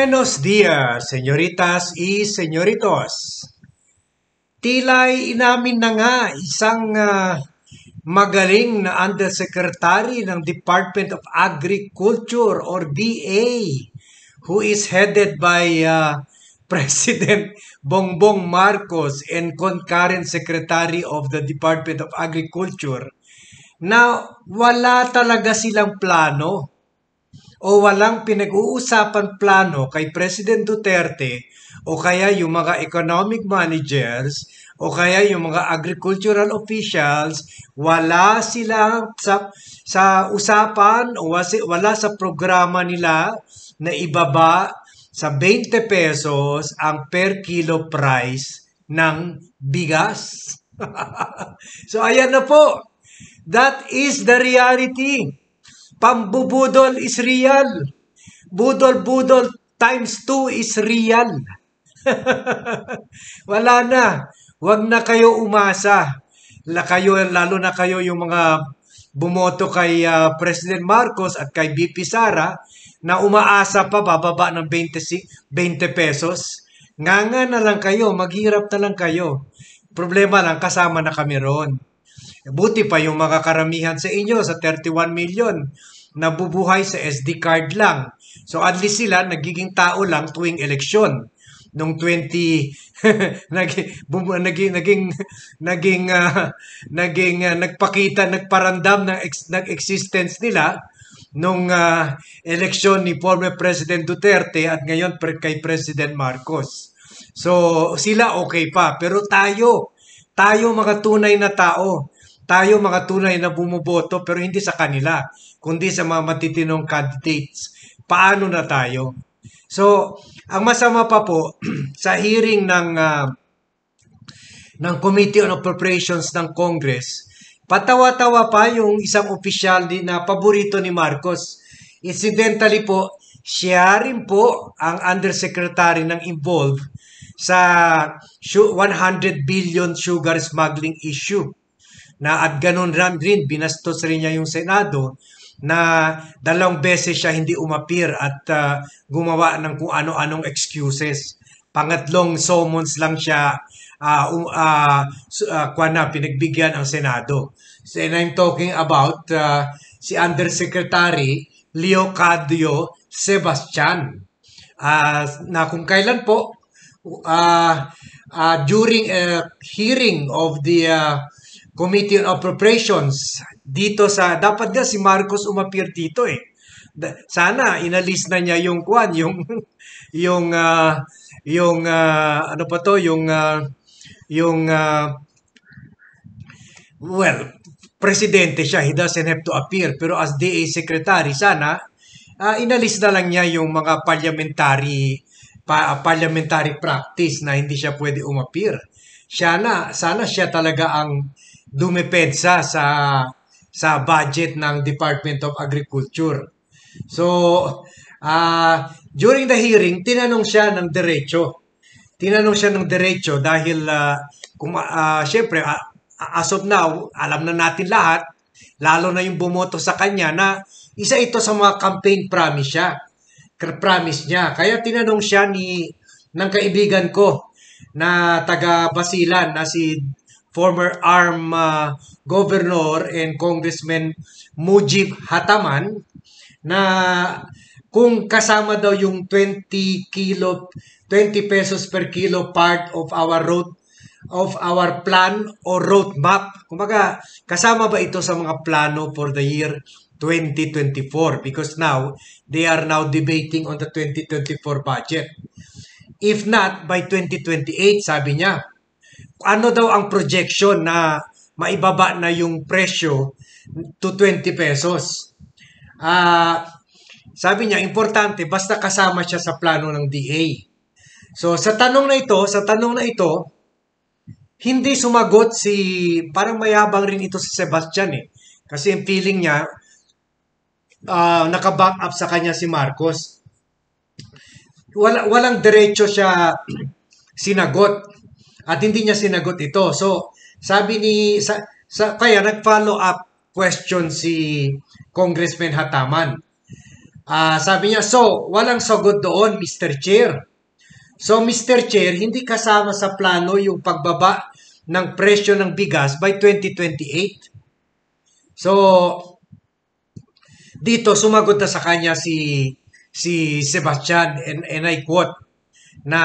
Buenos días, señoritas y señoritos. Tila'y inamin na nga isang magaling na undersecretary ng Department of Agriculture or DA who is headed by President Bongbong Marcos and concurrent Secretary of the Department of Agriculture na wala talaga silang plano o walang pinag-uusapan plano kay President Duterte o kaya yung mga economic managers o kaya yung mga agricultural officials, wala sila sa usapan o wala sa programa nila na ibaba sa 20 pesos ang per kilo price ng bigas. So ayan na po. That is the reality. Pambubudol is real. Budol-budol times 2 is real. Wala na. Huwag na kayo umasa. Lalo na kayo yung mga bumoto kay President Marcos at kay VP Sara na umaasa pa bababa ng 20 pesos. Nganga na lang kayo. Maghirap na lang kayo. Problema lang, kasama na kami ron. Buti pa yung mga karamihan sa inyo sa 31 million nabubuhay sa SD card lang. So at least sila nagiging tao lang tuwing eleksyon. Nung 20 nagpakita, nagparandam ng existence nila nung eleksyon ni former President Duterte at ngayon kay President Marcos. So sila okay pa, pero tayo mga tunay na tao, tayo mga tunay na bumuboto pero hindi sa kanila, kundi sa mga matitinong candidates. Paano na tayo? So, ang masama pa po sa hearing ng Committee on Appropriations ng Congress, patawa-tawa pa yung isang opisyal na paborito ni Marcos. Incidentally po, siya rin po ang undersecretary ng involved sa 100 billion sugar smuggling issue. Na at ganun rin, binastos rin niya yung Senado na 2 beses siya hindi umapir at gumawa ng kung ano-anong excuses. Pangatlong summons lang siya pinagbigyan ang Senado. So, and I'm talking about si Undersecretary Leocadio Sebastian na kung kailan po during a hearing of the Committee on Appropriations dito dapat nga si Marcos umapir dito eh. Sana inalis na niya yung presidente siya, he doesn't have to appear, pero as DA secretary sana inalis na lang niya yung mga parliamentary practice na hindi siya pwede umapir. Sana siya talaga ang dumepensa sa budget ng Department of Agriculture. So, during the hearing, tinanong siya ng diretso dahil syempre, as of now, alam na natin lahat, lalo na yung bumoto sa kanya na isa ito sa mga campaign promise niya. Kaya tinanong siya ng kaibigan ko na taga Basilan na si former ARM Governor and Congressman Mujib Hataman na kung kasama daw yung 20 pesos per kilo part of our plan or roadmap. Kumbaga, kasama ba ito sa mga plano for the year 2024? Because now, they are now debating on the 2024 budget. If not, by 2028, sabi niya, ano daw ang projection na maibaba na yung presyo to 20 pesos? Sabi niya, importante, basta kasama siya sa plano ng DA. So, sa tanong na ito, hindi sumagot parang mayabang rin ito si Sebastian eh. Kasi yung feeling niya, naka-back up sa kanya si Marcos. Walang diretso siya sinagot. At hindi niya sinagot ito. So, sabi kaya nag-follow up question si Congressman Hataman. Sabi niya, so, walang sagot doon, Mr. Chair. So, Mr. Chair, hindi kasama sa plano yung pagbaba ng presyo ng bigas by 2028. So, dito sumagot na sa kanya si Sebastian and I quote na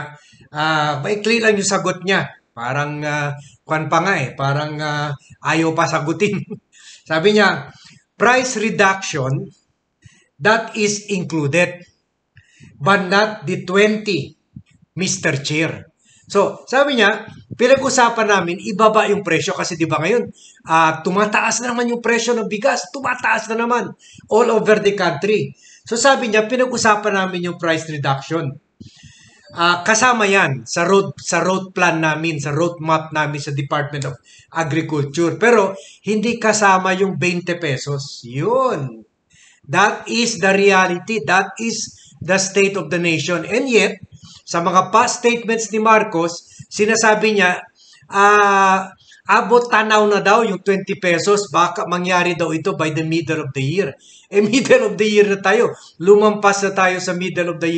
maikli lang yung sagot niya. Parang kwan pa nga parang ayaw pa sagutin. Sabi niya, price reduction that is included but not the 20, Mr. Chair. So, sabi niya, pinag-usapan namin, ibaba yung presyo kasi di ba ngayon, tumataas na naman yung presyo ng bigas, tumataas na naman all over the country. So, sabi niya, pinag-usapan namin yung price reduction. Kasama yan sa road plan namin, sa road map namin sa Department of Agriculture. Pero, hindi kasama yung 20 pesos. Yun. That is the reality. That is the state of the nation. And yet, sa mga past statements ni Marcos, sinasabi niya, abot tanaw na daw yung 20 pesos, baka mangyari daw ito by the middle of the year. Middle of the year na tayo. Lumampas na tayo sa middle of the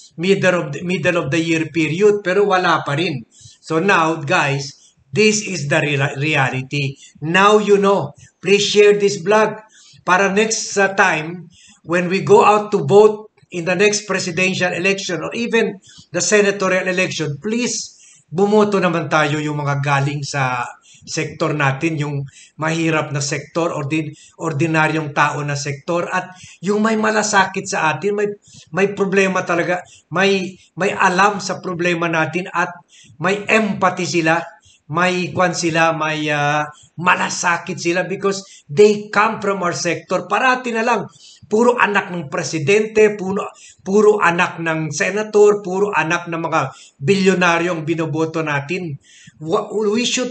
year period, pero wala pa rin. So now, guys, this is the reality. Now you know. Please share this vlog para next time when we go out to vote in the next presidential election or even the senatorial election, please bumoto naman tayo yung mga galing sa sektor natin, yung mahirap na sektor, ordinaryong tao na sektor, at yung may malasakit sa atin, may problema talaga, may alam sa problema natin at may empathy sila, may malasakit sila because they come from our sector. Parati na lang puro anak ng presidente, puro anak ng senator, puro anak ng mga bilyonaryo ang binoboto natin. We should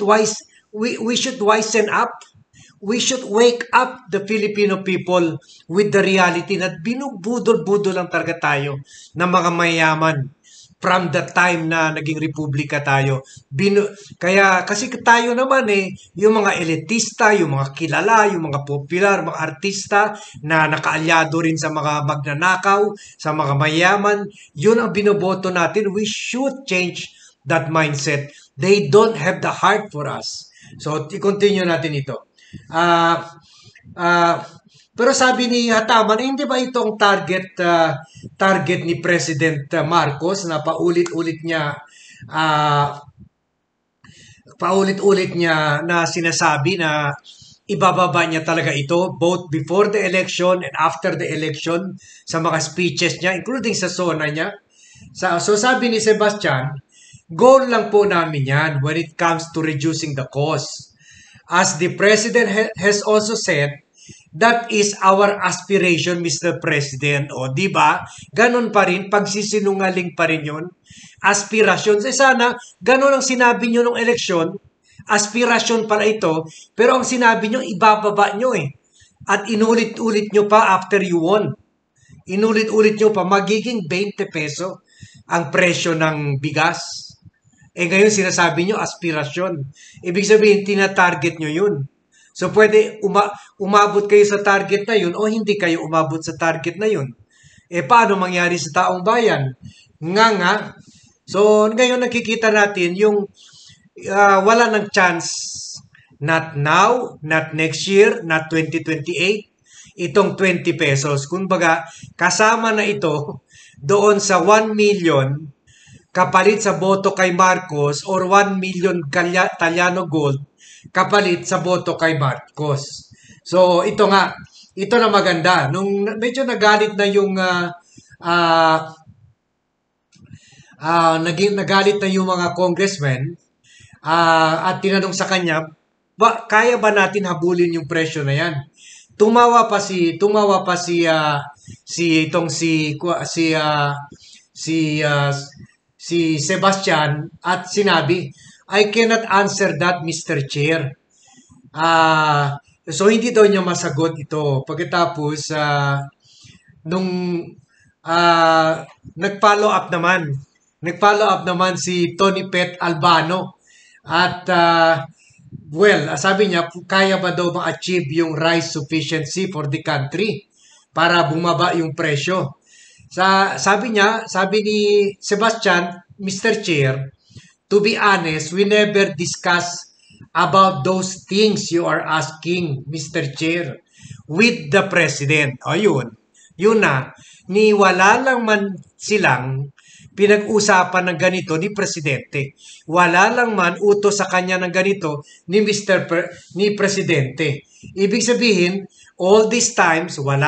wisen up. We should wake up the Filipino people with the reality na binubudol-budol lang talaga tayo ng mga mayaman from the time na naging republika tayo. Kaya kasi tayo naman yung mga elitista, yung mga kilala, yung mga popular, mga artista na nakaalyado rin sa mga magnanakaw, sa mga mayaman, yun ang binoboto natin. We should change that mindset. They don't have the heart for us. So, i-continue natin ito. Pero sabi ni Hataman, hindi ba itong target ni President Marcos na paulit-ulit niya na sinasabi na ibababa niya talaga ito both before the election and after the election sa mga speeches niya, including sa SONA niya. So sabi ni Sebastian, goal lang po namin yan when it comes to reducing the cost. As the President has also said, that is our aspiration, Mr. President. O, di ba? Ganon pa rin, pagsisinungaling pa rin yun. Aspirasyon. Sana, ganon ang sinabi nyo nung eleksyon, aspirasyon pala ito, pero ang sinabi nyo, ibababa nyo At inulit-ulit nyo pa after you won. Inulit-ulit nyo pa, magiging 20 peso ang presyo ng bigas. Ngayon sinasabi nyo, aspirasyon. Ibig sabihin, tina-target nyo yun. So, pwede umabot kayo sa target na yun o hindi kayo umabot sa target na yun. Paano mangyari sa taong bayan? Nga. So, ngayon nakikita natin yung wala ng chance. Not now, not next year, not 2028. Itong 20 pesos. Kumbaga, kasama na ito doon sa 1 million kapalit sa boto kay Marcos or 1 million Talyano gold kapalit sa boto kay Marcos. So, ito na maganda. Nung medyo nagalit na yung nagalit na yung mga congressmen at tinanong sa kanya, kaya ba natin habulin yung presyo na yan? Tumawa pa si Sebastian at sinabi, I cannot answer that, Mr. Chair. So, hindi daw niya masagot ito. Pagkatapos, nag-follow up naman si Tony Pet Albano. At, sabi niya, kaya ba daw ma-achieve yung rice sufficiency for the country? para bumaba yung presyo. Sabi ni Sebastian, Mr. Chair, to be honest, we never discuss about those things you are asking, Mr. Chair, with the President. O yun na, ni wala lang man silang pinag-usapan ng ganito ni Presidente. Wala lang man utos sa kanya ng ganito ni ni Presidente. Ibig sabihin, all this time,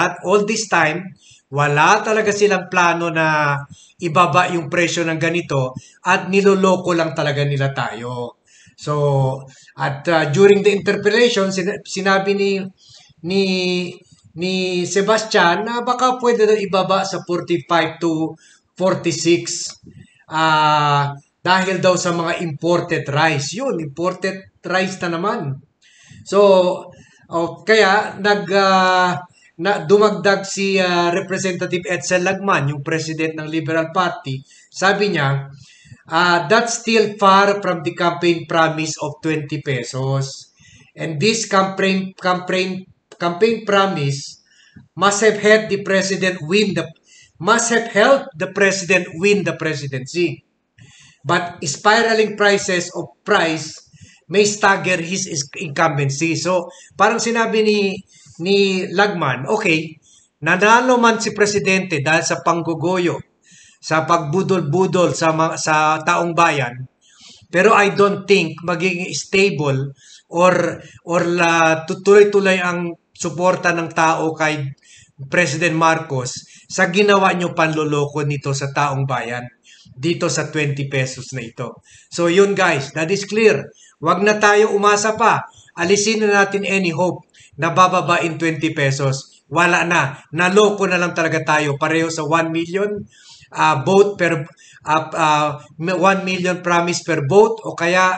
wala talaga silang plano na ibaba yung presyo ng ganito at niloloko lang talaga nila tayo. So, at during the interpellation, sinabi ni ni Sebastian na baka pwede na ibaba sa 45 to 46 dahil daw sa mga imported rice. Yun, imported rice na naman. So, kaya dumagdag si Representative Edsel Lagman, yung president ng Liberal Party. Sabi niya, that's still far from the campaign promise of 20 pesos. And this campaign promise must have helped the president win the presidency. But spiraling prices of price may stagger his incumbency. So, parang sinabi ni Lagman, okay, nanalo man si presidente dahil sa panggugoyo, sa pagbudol-budol sa taong bayan, pero I don't think magiging stable or tutuloy-tuloy ang suporta ng tao kay President Marcos sa ginawa nyo panloloko nito sa taong bayan dito sa 20 pesos na ito. So yun guys, that is clear. Wag na tayo umasa pa. Alisin na natin any hope na bababa in 20 pesos. Wala na. Naloko na lang talaga tayo. Pareho sa 1 million vote per 1 million promise per vote o kaya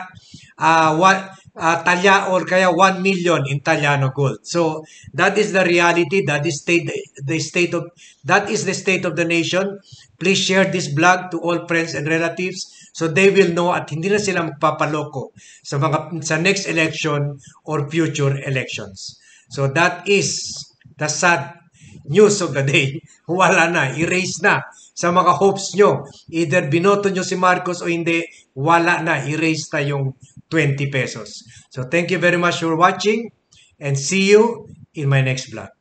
or kaya 1 million in Taliano gold. So that is the reality. That is the state of the nation. Please share this blog to all friends and relatives so they will know at hindi na sila magpapaloko sa next election or future elections. So that is the sad news of the day. Wala na, erase na sa mga hopes nyo. Either binoto nyo si Marcos o hindi, wala na, erase na yung 20 pesos. So thank you very much for watching and see you in my next vlog.